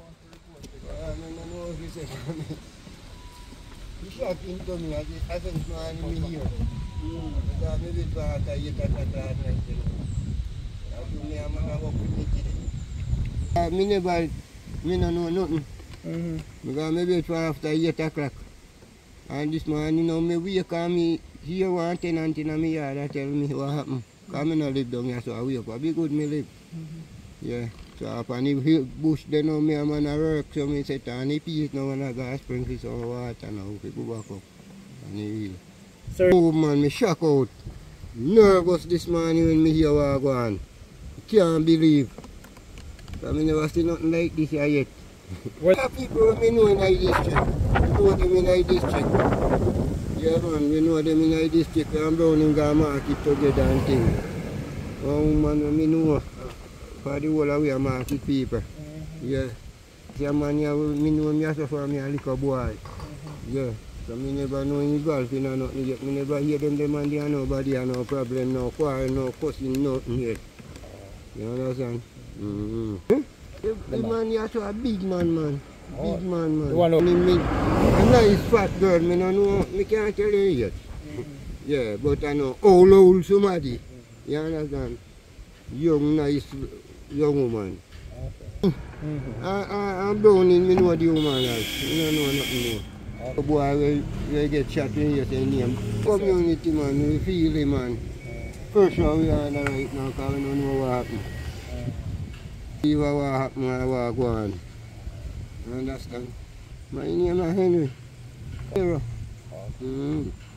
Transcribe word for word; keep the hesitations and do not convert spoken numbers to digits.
I don't know if you say he shot into me as it hasn't man in me here. Because maybe it's about a year at that night. I do me a man walk with me today. I never, me no know nothing. Mm-hmm. Because maybe it's after eight o'clock. And this man, you know, me wake up, me hear one tenant in my yard that tell me what happened. Because I don't live down here, so I wake up. Be good me live. Mm-hmm. Yeah. So upon the bush, then know me a man a work, so me say, and he peace now and I got sprinkle some water now, we go back up. And he will. Sorry. Oh man, me shock out. Nervous this morning when me hear what go on. Can't believe. I mean, never seen nothing like this here yet. What are people me know in our district? We know them in our district. Yeah man, we know them in our district and Browning got market together and things. One woman we know for the whole of we market people. Mm-hmm. Yeah. See man here, me know me also for me a little boy. Mm-hmm. Yeah. So me never know any golf in or nothing yet. Me never hear them them and there nobody and no problem, no quarrel, no cussing, nothing yet. You understand? Mm-hmm. Huh? The, the man is also a big man, man. Oh. Big man, man. One of me, a nice fat girl, me no know, me can't tell you yet. Mm-hmm. Yeah, but I know old, old somebody. Mm-hmm. You understand? Young, nice, young woman. Okay. Mm-hmm. I, I, I'm Browning, me know the woman is. Me don't know nothing more. Okay. The boy will, will get shot when you say name. Community, man, we feel it, man. First one we are on right now, because we don't know what happened. See what happened and what go on. You understand? My name is Henry. Hero. Mm-hmm.